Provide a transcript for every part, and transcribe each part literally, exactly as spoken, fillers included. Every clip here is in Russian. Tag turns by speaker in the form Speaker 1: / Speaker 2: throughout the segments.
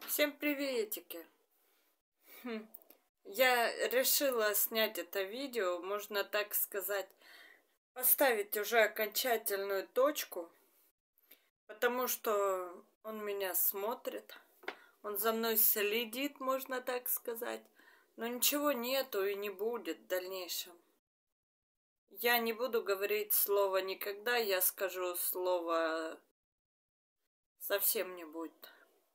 Speaker 1: Всем приветики! Хм. Я решила снять это видео, можно так сказать, поставить уже окончательную точку, потому что он меня смотрит, он за мной следит, можно так сказать, но ничего нету и не будет в дальнейшем. Я не буду говорить слово «никогда», я скажу слово «совсем не будет».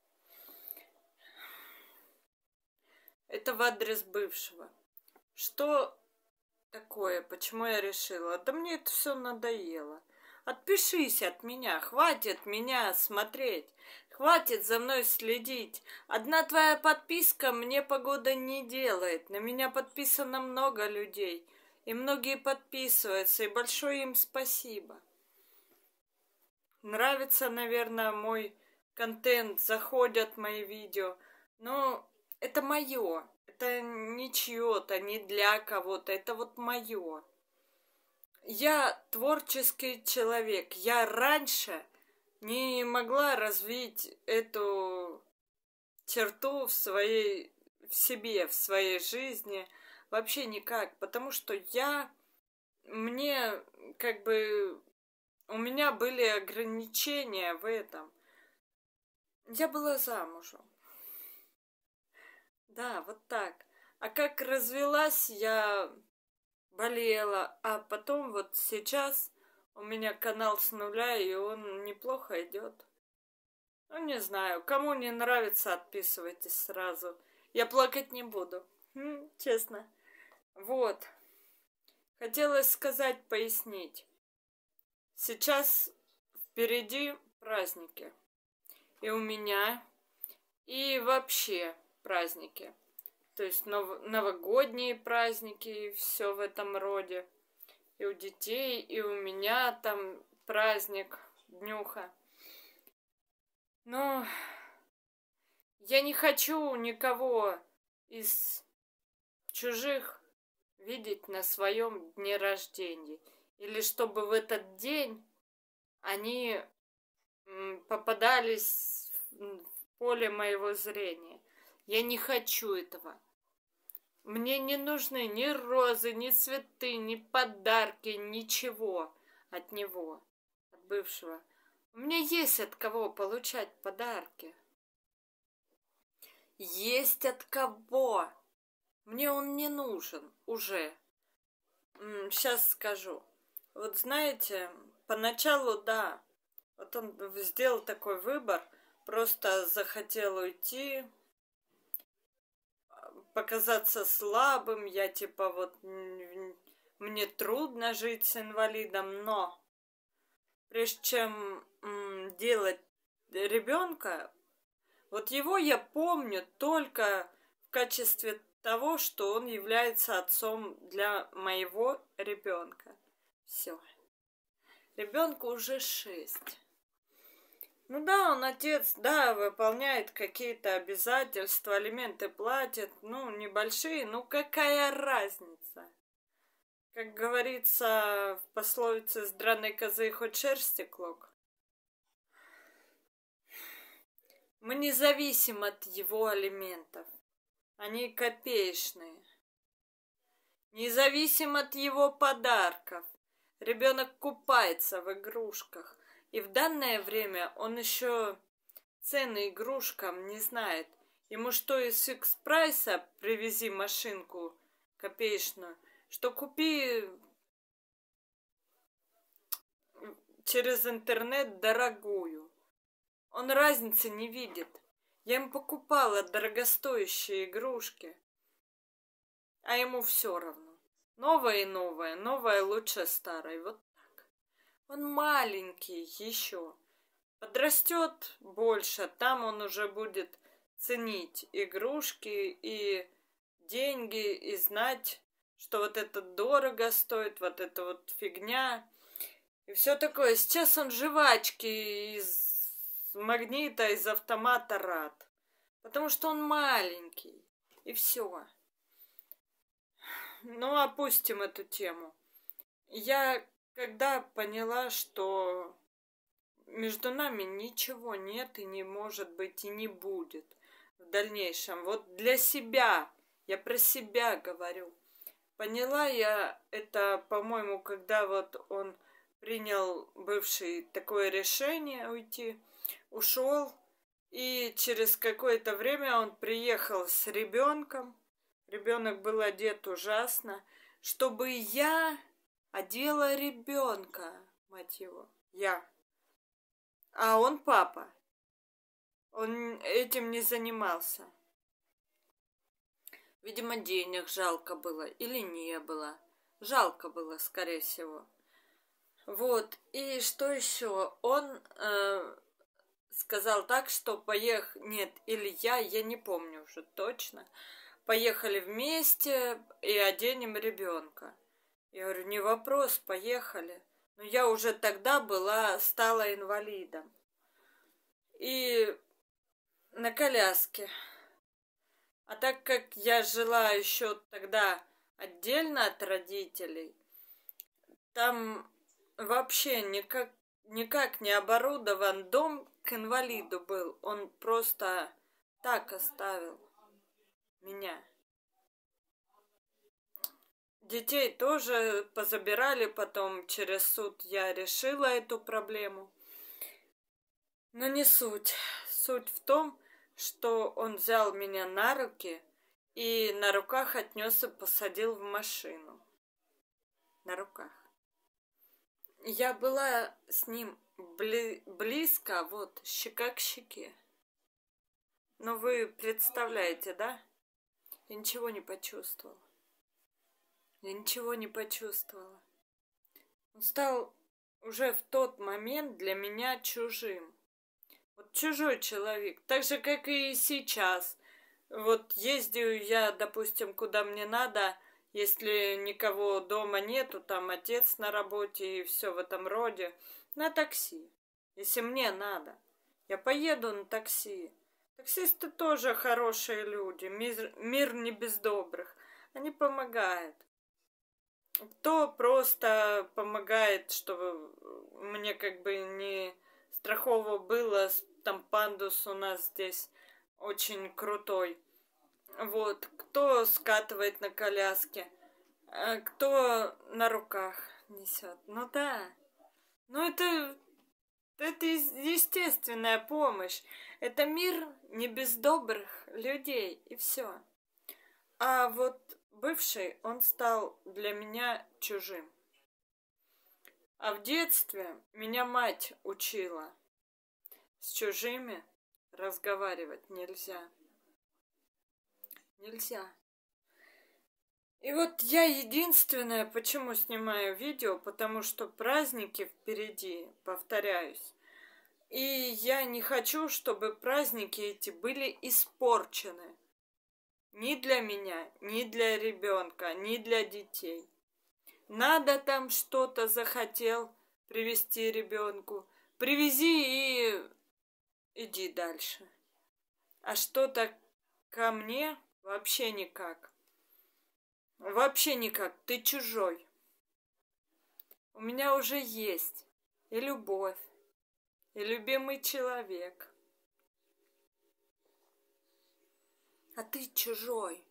Speaker 1: Это в адрес бывшего. Что такое? Почему я решила? Да мне это все надоело. Отпишись от меня, хватит меня смотреть, хватит за мной следить. Одна твоя подписка мне погода не делает. На меня подписано много людей, и многие подписываются, и большое им спасибо. Нравится, наверное, мой контент, заходят мои видео, но это мое. Это не чье-то, не для кого-то, это вот мое. Я творческий человек. Я раньше не могла развить эту черту в своей, в себе, в своей жизни. Вообще никак. Потому что я, мне, как бы, у меня были ограничения в этом. Я была замужем. Да, вот так. А как развелась, я болела. А потом вот сейчас у меня канал с нуля, и он неплохо идет. Ну, не знаю, кому не нравится, отписывайтесь сразу. Я плакать не буду. М, честно. Вот. Хотелось сказать, пояснить. Сейчас впереди праздники. И у меня, и вообще праздники. То есть нов- новогодние праздники и все в этом роде. И у детей, и у меня там праздник, днюха. Но я не хочу никого из чужих видеть на своем дне рождения. Или чтобы в этот день они попадались в поле моего зрения. Я не хочу этого. Мне не нужны ни розы, ни цветы, ни подарки, ничего от него, от бывшего. У меня есть от кого получать подарки. Есть от кого. Мне он не нужен уже. Сейчас скажу. Вот знаете, поначалу, да, вот он сделал такой выбор, просто захотел уйти, показаться слабым, я типа вот мне трудно жить с инвалидом, но прежде чем м, делать ребенка, вот его я помню только в качестве того, что он является отцом для моего ребенка. Все. Ребенку уже шесть. Ну да, он отец, да, выполняет какие-то обязательства, алименты платит, ну, небольшие, ну какая разница? Как говорится в пословице «С драной козы хоть шерсти клок». Мы не зависим от его алиментов. Они копеечные. Не зависим от его подарков. Ребенок купается в игрушках. И в данное время он еще цены игрушкам не знает. Ему что из фикс-прайса привези машинку копеечную, что купи через интернет дорогую. Он разницы не видит. Я ему покупала дорогостоящие игрушки, а ему все равно. Новое и новое, новое лучше старой. Вот так. Он маленький еще. Подрастет больше, там он уже будет ценить игрушки и деньги, и знать, что вот это дорого стоит, вот это вот фигня. И все такое. Сейчас он жвачки из магнита, из автомата рад. Потому что он маленький. И все. Ну, опустим эту тему. Я когда поняла, что между нами ничего нет и не может быть и не будет. в дальнейшем. Вот для себя. Я про себя говорю. Поняла я это, по-моему, когда вот он принял, бывший, такое решение уйти, ушел, и через какое-то время он приехал с ребенком. Ребенок был одет ужасно, чтобы я одела ребенка, мать его, я. А он папа. Он этим не занимался. Видимо, денег жалко было или не было. Жалко было, скорее всего. Вот. И что еще? Он э, сказал так, что поех... Нет, или я, я не помню уже точно. Поехали вместе и оденем ребенка. Я говорю, не вопрос, поехали. Но я уже тогда была, стала инвалидом. И на коляске. А так как я жила еще тогда отдельно от родителей, там вообще никак, никак не оборудован дом к инвалиду был. Он просто так оставил меня. Детей тоже позабирали, потом через суд я решила эту проблему. Но не суть. Суть в том, что он взял меня на руки и на руках отнес и посадил в машину. На руках. Я была с ним бли- близко, вот, щека к щеке. Но вы представляете, да? Я ничего не почувствовала. Я ничего не почувствовала. Он стал уже в тот момент для меня чужим. Вот чужой человек, так же, как и сейчас. Вот ездил я, допустим, куда мне надо, если никого дома нету, там отец на работе и все в этом роде, на такси. Если мне надо, я поеду на такси. Таксисты тоже хорошие люди, мир, мир не без добрых. Они помогают. Кто просто помогает, чтобы мне как бы не страхово было, там пандус у нас здесь очень крутой. Вот, кто скатывает на коляске, кто на руках несет. Ну да, ну это, это естественная помощь. Это мир не без добрых людей, и все. А вот бывший, он стал для меня чужим. А в детстве меня мать учила. С чужими разговаривать нельзя. Нельзя. И вот я единственное, почему снимаю видео, потому что праздники впереди, повторяюсь. И я не хочу, чтобы праздники эти были испорчены. Ни для меня, ни для ребенка, ни для детей. Надо там что-то захотел привезти ребенку. Привези и иди дальше. А что-то ко мне вообще никак. Вообще никак. Ты чужой. У меня уже есть и любовь, и любимый человек. А ты чужой.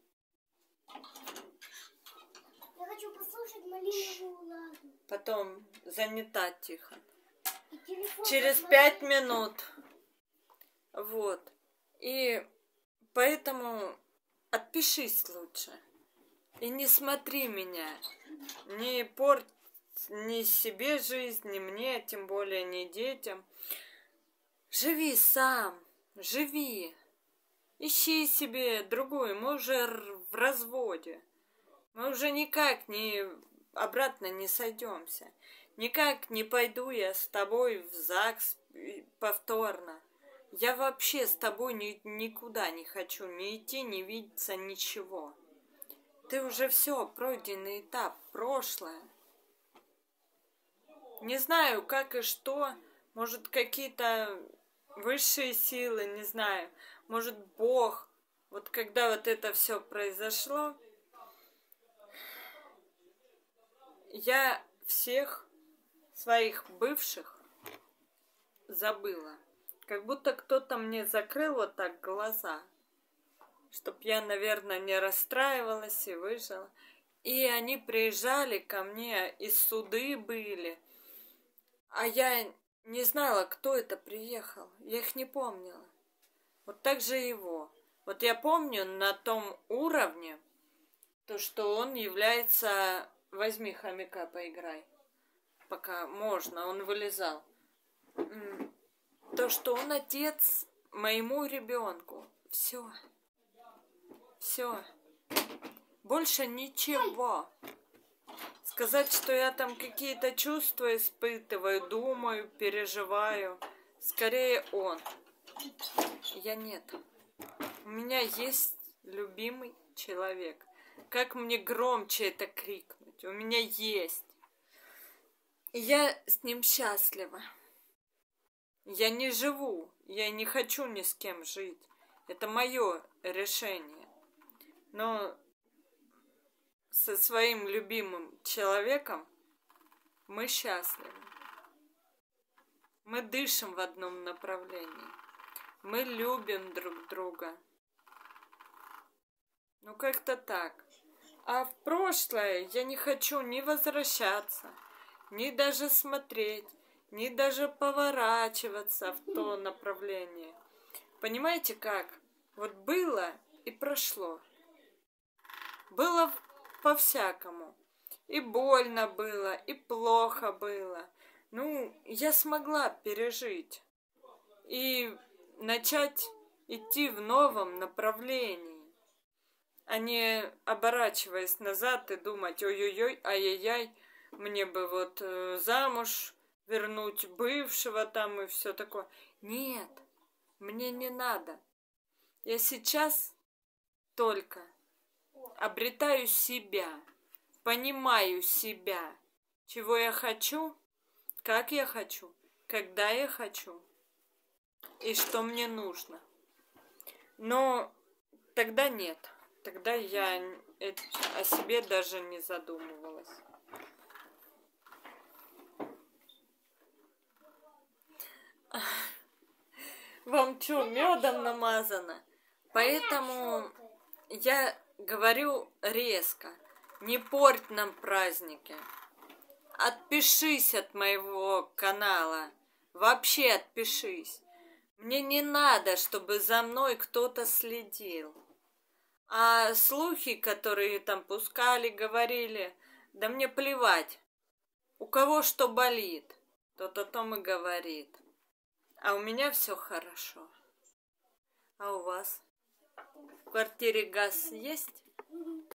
Speaker 2: Я хочу послушать малиновую ладу.
Speaker 1: Потом занята тихо.
Speaker 2: Через
Speaker 1: пять минут. Вот. И поэтому отпишись лучше. И не смотри меня. Не порть ни себе жизнь, ни мне, тем более ни детям. Живи сам. Живи. Ищи себе другую. Мы уже в разводе. Мы уже никак не обратно не сойдемся. Никак не пойду я с тобой в ЗАГС повторно. Я вообще с тобой ни, никуда не хочу ни идти, ни видеться, ничего. Ты уже все, пройденный этап, прошлое. Не знаю, как и что. Может, какие-то высшие силы, не знаю. Может, Бог. Вот когда вот это все произошло, я всех своих бывших забыла. Как будто кто-то мне закрыл вот так глаза. чтоб я, наверное, не расстраивалась и выжила. И они приезжали ко мне, и суды были. А я не знала, кто это приехал. Я их не помнила. Вот так же его. Вот я помню на том уровне, то, что он является... Возьми хомяка, поиграй. Пока можно, он вылезал. То, что он отец моему ребенку. Все. Все. Больше ничего. Сказать, что я там какие-то чувства испытываю, думаю, переживаю. Скорее он. Я нет. У меня есть любимый человек. Как мне громче это крикнуть? У меня есть. И я с ним счастлива. Я не живу. Я не хочу ни с кем жить. Это мое решение. Но со своим любимым человеком мы счастливы. Мы дышим в одном направлении. Мы любим друг друга. Ну, как-то так. А в прошлое я не хочу ни возвращаться, ни даже смотреть, ни даже поворачиваться в то направление. Понимаете как? Вот было и прошло. Было по-всякому. И больно было, и плохо было. Ну, я смогла пережить. И начать идти в новом направлении. А не оборачиваясь назад и думать, ой-ой-ой, ай-яй-яй, мне бы вот э, замуж вернуть бывшего там и все такое. Нет, мне не надо. Я сейчас только обретаю себя, понимаю себя, чего я хочу, как я хочу, когда я хочу и что мне нужно. Но тогда нет. Тогда я о себе даже не задумывалась. Вам что, медом намазано? Поэтому я говорю резко. Не порть нам праздники. Отпишись от моего канала. Вообще отпишись. Мне не надо, чтобы за мной кто-то следил. А слухи, которые там пускали, говорили, да мне плевать. У кого что болит, тот о том и говорит. А у меня все хорошо. А у вас? В квартире газ есть?